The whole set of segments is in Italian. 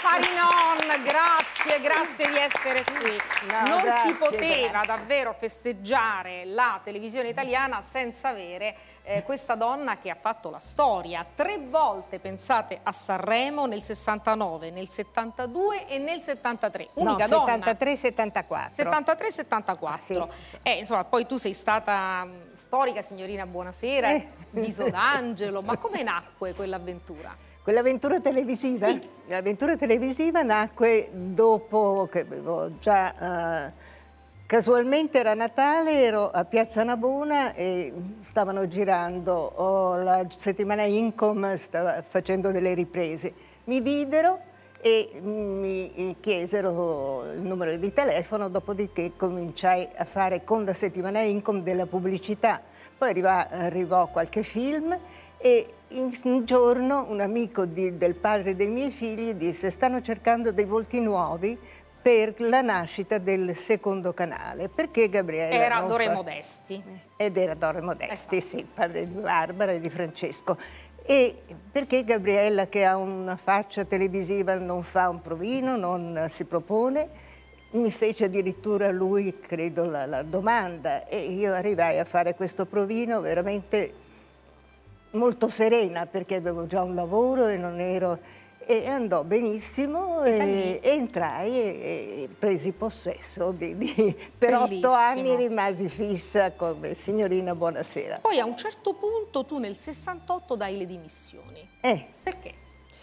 Farinon, grazie di essere qui. Non si poteva davvero festeggiare la televisione italiana senza avere questa donna che ha fatto la storia. 3 volte, pensate, a Sanremo, nel 69, nel 72 e nel 73. Unica donna. 73-74. 73-74. Sì. Insomma, poi tu sei stata storica, signorina Buonasera, Viso d'Angelo. Ma come nacque quell'avventura? Quell'avventura televisiva? Sì. L'avventura televisiva nacque dopo che avevo già... casualmente era Natale, ero a Piazza Navona e stavano girando, la settimana Incom stava facendo delle riprese. Mi videro e mi chiesero il numero di telefono, dopodiché cominciai a fare con la settimana Incom della pubblicità. Poi arrivò qualche film e un giorno un amico del padre dei miei figli disse: stanno cercando dei volti nuovi per la nascita del secondo canale, perché Gabriele era Dore Modesti. Ed era Dore Modesti, sì, il padre di Barbara e di Francesco. E perché Gabriella, che ha una faccia televisiva, non fa un provino, non si propone? Mi fece addirittura lui, credo, la domanda, e io arrivai a fare questo provino veramente molto serena, perché avevo già un lavoro e non ero... E andò benissimo e entrai e presi possesso per 8 anni rimasi fissa come signorina Buonasera. Poi a un certo punto tu nel 68 dai le dimissioni. Perché?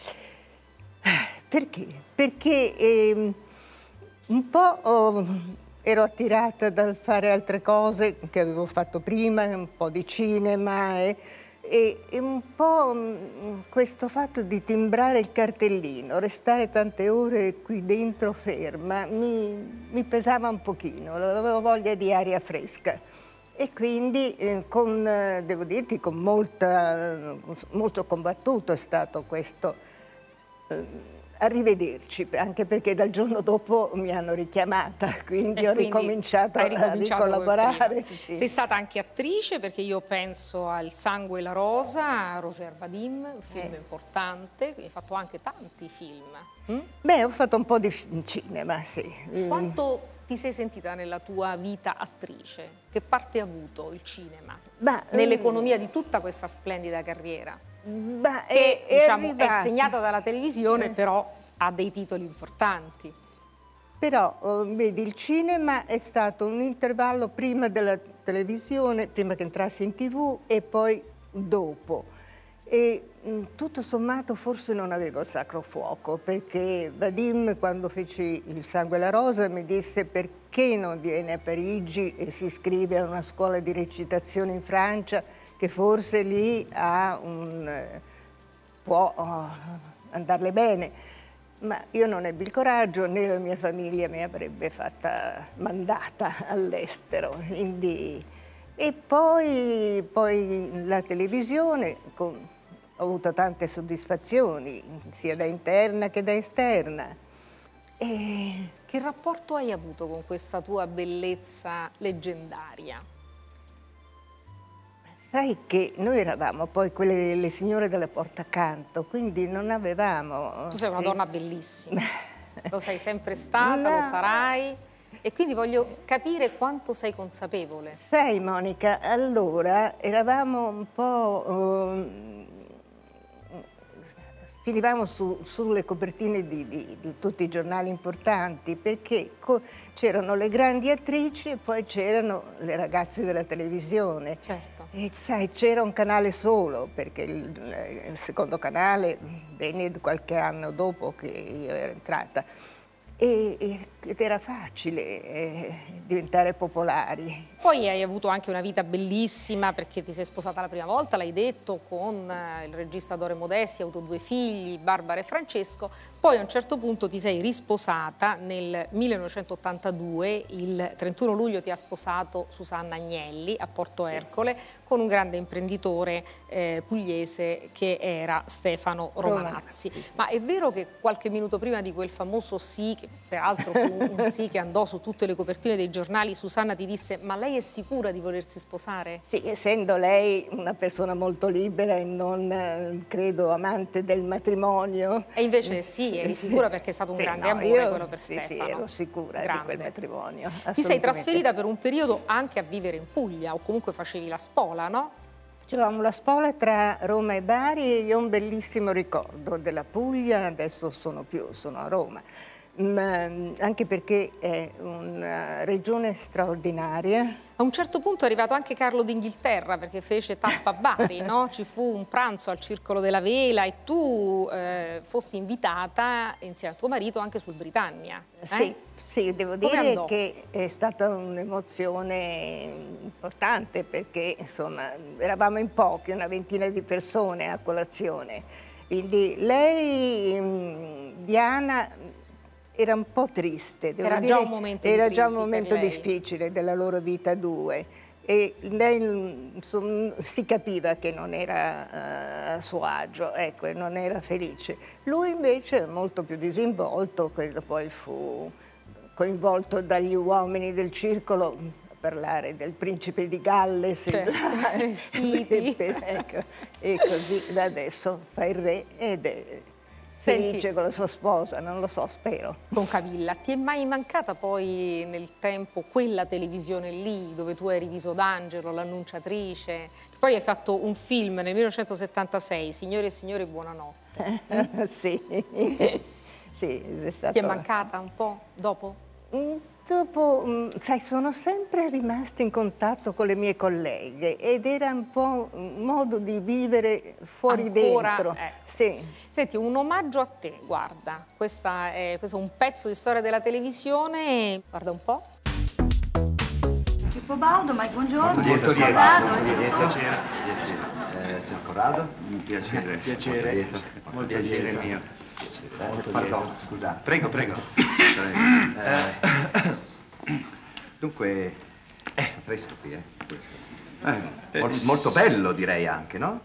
Perché un po' ero attirata dal fare altre cose che avevo fatto prima, un po' di cinema e un po' questo fatto di timbrare il cartellino, restare tante ore qui dentro ferma, mi pesava un pochino, avevo voglia di aria fresca. E quindi, devo dirti, con molto combattuto è stato questo arrivederci, anche perché dal giorno dopo mi hanno richiamata, quindi ho ricominciato a ricollaborare. Sì. Sei stata anche attrice, perché io penso al Sangue e la Rosa, a Roger Vadim, un film importante, hai fatto anche tanti film. Beh, ho fatto un po' di cinema, sì. Quanto ti sei sentita nella tua vita attrice? Che parte ha avuto il cinema nell'economia di tutta questa splendida carriera? Che diciamo, è segnata dalla televisione, però ha dei titoli importanti. Però, vedi, il cinema è stato un intervallo prima della televisione, prima che entrassi in TV e poi dopo. E tutto sommato forse non avevo il sacro fuoco, perché Vadim, quando feci Il Sangue e la Rosa, mi disse: perché non viene a Parigi e si iscrive a una scuola di recitazione in Francia, che forse lì può andarle bene. Ma io non ebbi il coraggio, né la mia famiglia mi avrebbe fatta mandata all'estero. E poi la televisione, ho avuto tante soddisfazioni, sia da interna che da esterna. Che rapporto hai avuto con questa tua bellezza leggendaria? Sai che noi eravamo poi le signore della porta accanto, quindi non avevamo... Tu sei una donna bellissima, lo sei sempre stata, lo sarai, e quindi voglio capire quanto sei consapevole. Sai, Monica, allora eravamo un po'... finivamo sulle copertine di tutti i giornali importanti, perché c'erano le grandi attrici e poi c'erano le ragazze della televisione. Certo. E sai, c'era un canale solo, perché il secondo canale venne qualche anno dopo che io ero entrata. Ed era facile diventare popolari. Poi hai avuto anche una vita bellissima, perché ti sei sposata la prima volta, l'hai detto, con il regista Dore Modesti, hai avuto 2 figli, Barbara e Francesco. Poi a un certo punto ti sei risposata nel 1982, il 31 luglio ti ha sposato Susanna Agnelli a Porto Ercole, con un grande imprenditore pugliese che era Stefano Romanazzi. Ma è vero che qualche minuto prima di quel famoso sì, che che peraltro fu un sì che andò su tutte le copertine dei giornali, Susanna ti disse: ma lei è sicura di volersi sposare? Sì, essendo lei una persona molto libera e non, credo, amante del matrimonio. E invece sì, eri sicura perché è stato un grande amore quello per Stefano. Sì, ero sicura di quel matrimonio. Ti sei trasferita per un periodo anche a vivere in Puglia, o comunque facevi la spola, no? Facevamo la spola tra Roma e Bari e io ho un bellissimo ricordo della Puglia, adesso sono a Roma. Anche perché è una regione straordinaria. A un certo punto è arrivato anche Carlo d'Inghilterra perché fece tappa a Bari, no? Ci fu un pranzo al Circolo della Vela e tu fosti invitata insieme a tuo marito anche sul Britannia. Sì, devo dire che è stata un'emozione importante perché insomma eravamo in pochi, una ventina di persone a colazione. Quindi lei, Diana, era un po' triste, era già un momento difficile della loro vita due e lei insomma, si capiva che non era a suo agio, ecco, non era felice. Lui invece era molto più disinvolto, quello poi fu coinvolto dagli uomini del circolo a parlare del principe di Galles, ecco, e così da adesso fa il re ed è felice con la sua sposa, non lo so, spero. Con Camilla, ti è mai mancata poi nel tempo quella televisione lì dove tu eri Viso d'Angelo, l'annunciatrice? Poi hai fatto un film nel 1976, Signore e signori, buonanotte. Sì, sì, è stato... Ti è mancata un po' dopo? Dopo, sai, sono sempre rimasta in contatto con le mie colleghe ed era un po' un modo di vivere fuori ancora, dentro. Sì. Senti, un omaggio a te, guarda, questo è un pezzo di storia della televisione, guarda un po'. Pippo Baudo, Mai buongiorno. Molto lieto. Piacere. Signor Corrado? Piacere. Piacere. Molto piacere mio. Pardon, scusate. Prego, prego. Dunque, fresco qui, Sì. Molto bello, direi anche, no?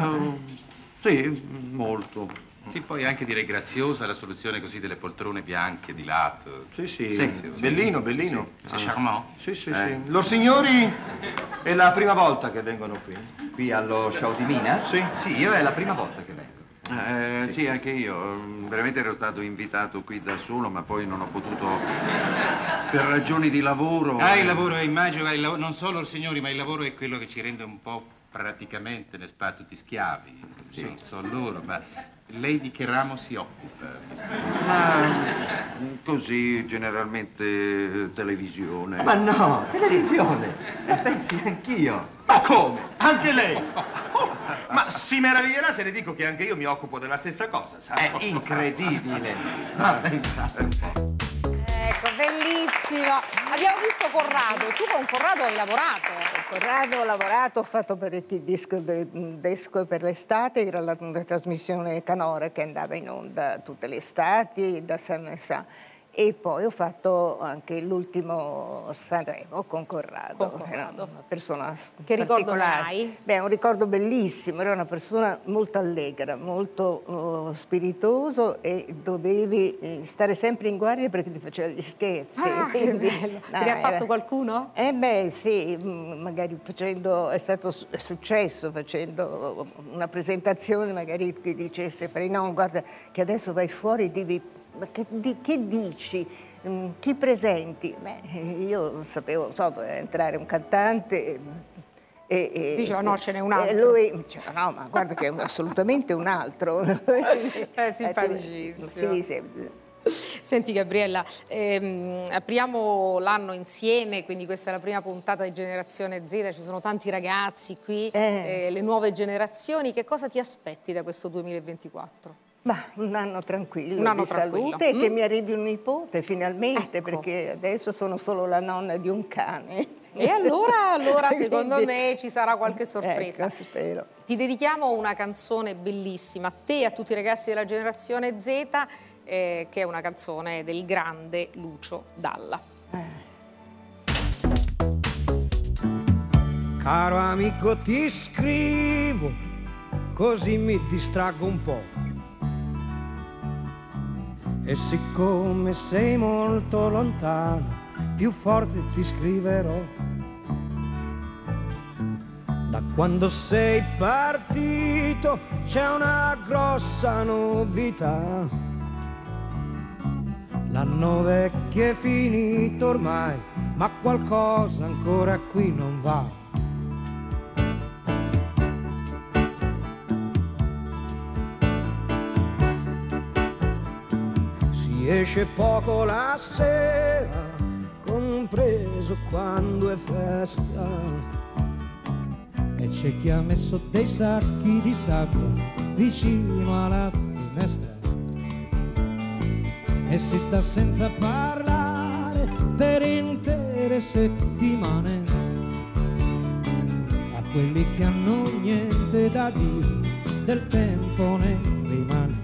Sì, molto. Sì, poi anche direi graziosa la soluzione così delle poltrone bianche di lato. Sì. Bellino, bellino. C'est charmant. Sì. Lor signori, è la prima volta che vengono qui. Qui allo show di Mina? Sì. Sì, io è la prima volta che vengo. Sì, anche io. Veramente ero stato invitato qui da solo, ma poi non ho potuto per ragioni di lavoro. Il lavoro, immagino, non solo, signori, ma il lavoro è quello che ci rende un po' praticamente tutti schiavi. Sì. Sono loro, ma lei di che ramo si occupa? Ma così, generalmente, televisione. Ma no, televisione! Pensi anch'io. Ma come? Anche lei? Ma si meraviglierà se le dico che anche io mi occupo della stessa cosa, sa? È incredibile. Ma pensate un po'. Ecco, bellissimo. Abbiamo visto Corrado, tu con Corrado hai lavorato. Corrado ho lavorato, ho fatto parecchi disco per l'estate, era la trasmissione Canora che andava in onda tutte le estati, da San Sa. E poi ho fatto anche l'ultimo Sanremo con Corrado. Era una persona che ricordo ne particolare. hai? Beh, un ricordo bellissimo, era una persona molto allegra, molto spiritoso e dovevi stare sempre in guardia perché ti faceva gli scherzi. Che bello! Te ne ha fatto qualcuno? Beh, sì, magari è stato successo facendo una presentazione, magari ti dicesse, no, guarda che adesso vai fuori, devi... Ma che dici? Chi presenti? Beh, io sapevo, doveva entrare un cantante e diceva no, ce n'è un altro. E lui diceva no, ma guarda che è assolutamente un altro. È simpaticissimo. Sì. Senti Gabriella, apriamo l'anno insieme, quindi questa è la prima puntata di Generazione Z, ci sono tanti ragazzi qui, le nuove generazioni, che cosa ti aspetti da questo 2024? Ma un anno tranquillo, di salute e che mi arrivi un nipote finalmente, ecco. Perché adesso sono solo la nonna di un cane. E allora secondo me ci sarà qualche sorpresa. Ecco, spero. Ti dedichiamo una canzone bellissima, a te e a tutti i ragazzi della Generazione Z, che è una canzone del grande Lucio Dalla. Caro amico, ti scrivo, così mi distraggo un po'. E siccome sei molto lontana, più forte ti scriverò. Da quando sei partito c'è una grossa novità. L'anno vecchio è finito ormai, ma qualcosa ancora qui non va. Si esce poco la sera, compreso quando è festa. E c'è chi ha messo dei sacchi di sabbia vicino alla finestra. E si sta senza parlare per intere settimane. A quelli che hanno niente da dire del tempo ne rimane.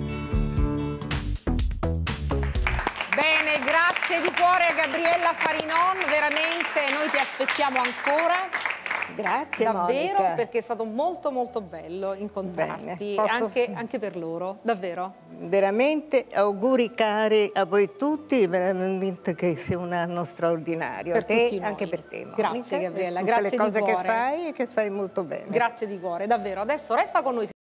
Bene, grazie di cuore a Gabriella Farinon, veramente noi ti aspettiamo ancora. Grazie davvero, Monica. perché è stato molto molto bello incontrarti, anche per loro, davvero. Veramente auguri cari a voi tutti, veramente che sia un anno straordinario. Per tutti noi. Anche per te, Grazie Monica, Gabriella, tutte grazie le cose di cuore. che fai e che fai molto bene. Grazie di cuore, davvero. Adesso resta con noi.